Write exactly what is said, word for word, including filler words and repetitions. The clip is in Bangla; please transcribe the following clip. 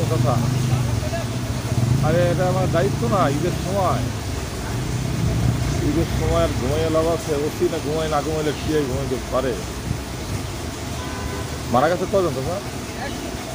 কথা। আরে এটা আমার দায়িত্ব না, ঈদের সময় ঈদের সময় আর ঘুমাইয়া লাভ আছে? ওসি না ঘুমাই, না ঘুমাইলে কি ঘুমাইতে পারে? মারা গেছে কজন তো স্যার?